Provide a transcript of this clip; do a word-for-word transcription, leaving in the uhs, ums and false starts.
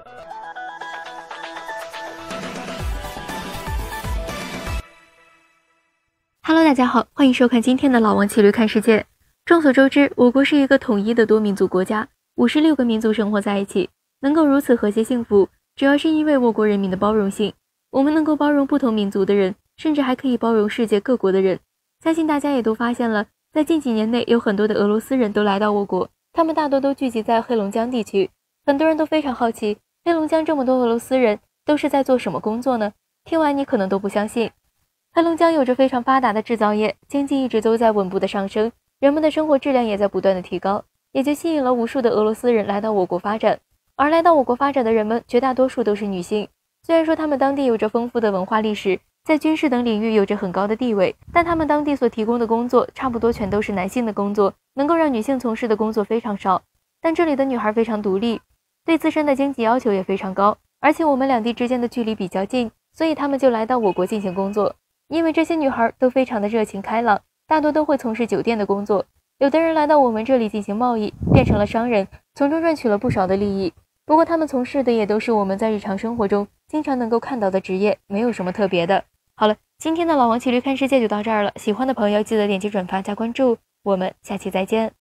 Hello， 大家好，欢迎收看今天的老王骑驴看世界。众所周知，我国是一个统一的多民族国家，五十六个民族生活在一起，能够如此和谐幸福，主要是因为我国人民的包容性。我们能够包容不同民族的人，甚至还可以包容世界各国的人。相信大家也都发现了，在近几年内，有很多的俄罗斯人都来到我国，他们大多都聚集在黑龙江地区。很多人都非常好奇，黑龙江这么多俄罗斯人都是在做什么工作呢？听完你可能都不相信。黑龙江有着非常发达的制造业，经济一直都在稳步的上升，人们的生活质量也在不断的提高，也就吸引了无数的俄罗斯人来到我国发展。而来到我国发展的人们，绝大多数都是女性。虽然说他们当地有着丰富的文化历史，在军事等领域有着很高的地位，但他们当地所提供的工作差不多全都是男性的工作，能够让女性从事的工作非常少。但这里的女孩非常独立，对自身的经济要求也非常高，而且我们两地之间的距离比较近，所以他们就来到我国进行工作。因为这些女孩都非常的热情开朗，大多都会从事酒店的工作，有的人来到我们这里进行贸易，变成了商人，从中赚取了不少的利益。不过他们从事的也都是我们在日常生活中经常能够看到的职业，没有什么特别的。好了，今天的老王骑驴看世界就到这儿了，喜欢的朋友记得点击转发加关注，我们下期再见。